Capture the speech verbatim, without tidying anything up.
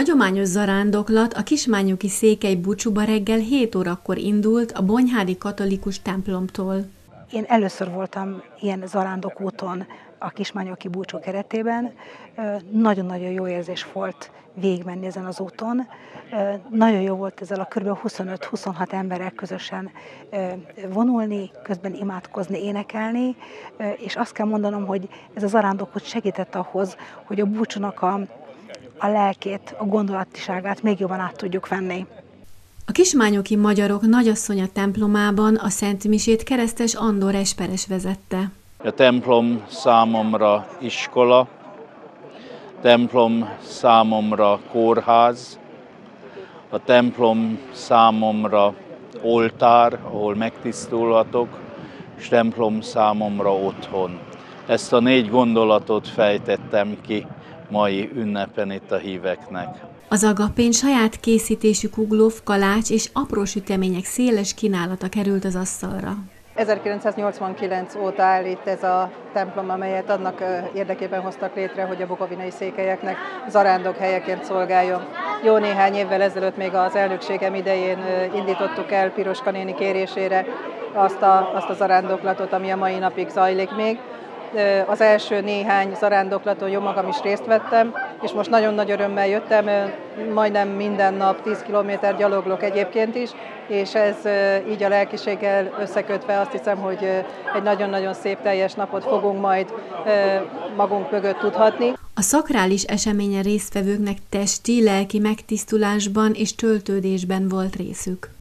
hagyományos zarándoklat a kismányoki székely búcsúba reggel hét órakor indult a Bonyhádi katolikus templomtól. Én először voltam ilyen zarándokúton a kismányoki búcsú keretében. Nagyon-nagyon jó érzés volt végigmenni ezen az úton. Nagyon jó volt ezzel a kb. huszonöt-huszonhat emberrel közösen vonulni, közben imádkozni, énekelni, és azt kell mondanom, hogy ez a zarándokút segített ahhoz, hogy a búcsúnak a, a lelkét, a gondolatiságát még jobban át tudjuk venni. A kismányoki magyarok nagyasszonya templomában a szentmisét keresztes Andor Esperes vezette. A templom számomra iskola, templom számomra kórház, a templom számomra oltár, ahol megtisztulhatok, és templom számomra otthon. Ezt a négy gondolatot fejtettem ki mai ünnepen itt a híveknek. Az Agapén saját készítésű kuglóf, kalács és apró sütemények széles kínálata került az asztalra. ezerkilencszáznyolcvankilenc óta áll itt ez a templom, amelyet annak érdekében hoztak létre, hogy a bukovinai székelyeknek zarándok helyeként szolgáljon. Jó néhány évvel ezelőtt, még az elnökségem idején indítottuk el Piroska néni kérésére azt a, azt a zarándoklatot, ami a mai napig zajlik még. Az első néhány zarándoklaton jó magam is részt vettem, és most nagyon nagy örömmel jöttem, majdnem minden nap tíz kilométer gyaloglok egyébként is, és ez így a lelkiséggel összekötve azt hiszem, hogy egy nagyon-nagyon szép teljes napot fogunk majd magunk mögött tudhatni. A szakrális eseményen résztvevőknek testi, lelki megtisztulásban és töltődésben volt részük.